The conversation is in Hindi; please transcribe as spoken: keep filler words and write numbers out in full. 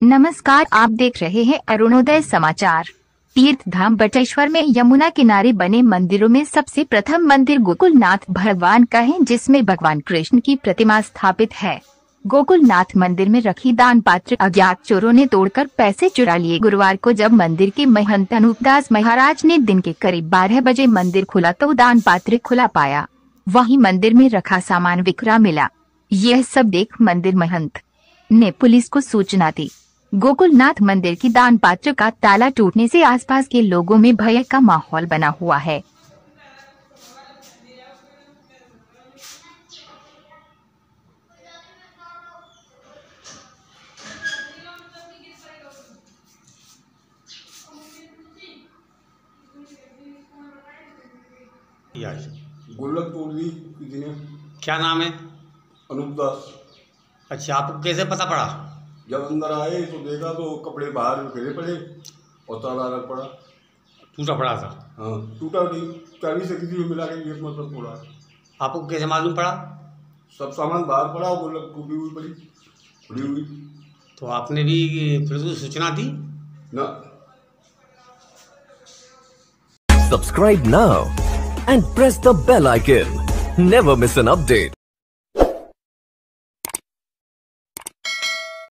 नमस्कार, आप देख रहे हैं अरुणोदय समाचार। तीर्थ धाम बटेश्वर में यमुना किनारे बने मंदिरों में सबसे प्रथम मंदिर गोकुलनाथ भगवान का है, जिसमें भगवान कृष्ण की प्रतिमा स्थापित है। गोकुलनाथ मंदिर में रखी दान पात्र अज्ञात चोरों ने तोड़कर पैसे चुरा लिए। गुरुवार को जब मंदिर के महंत अनूपदास महाराज ने दिन के करीब बारह बजे मंदिर खोला तो दान पात्र खुला पाया। वहीं मंदिर में रखा सामान बिखरा मिला। यह सब देख मंदिर महंत ने पुलिस को सूचना दी। गोकुलनाथ मंदिर की दान पात्र का ताला टूटने से आसपास के लोगों में भय का माहौल बना हुआ है। गुल्लक तोड़ दी किसी ने। क्या नाम है? अनूपदास। अच्छा, आपको कैसे पता पड़ा? जब अंदर आए तो देखा तो कपड़े बाहर गिरे पड़े और ताला अलग पड़ा। टूटा पड़ा था? हाँ, टूटा नहीं, चाबी से किसी को मिला के गेट मतलब तोड़ा। आपको कैसे मालूम पड़ा? सब सामान बाहर पड़ा, गुल्लक टूटी हुई पड़ी खुली हुई। तो आपने भी पुलिस को सूचना दी? ना। Subscribe now and press the bell icon. Never miss an update.